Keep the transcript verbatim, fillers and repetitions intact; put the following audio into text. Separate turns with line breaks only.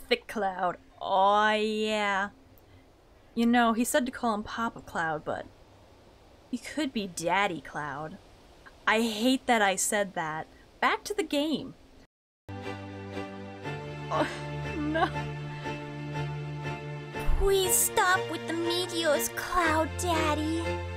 Thick Cloud. Oh yeah. You know, he said to call him Papa Cloud, but he could be Daddy Cloud. I hate that I said that. Back to the game. Oh, no.
Please stop with the meteors, Cloud Daddy.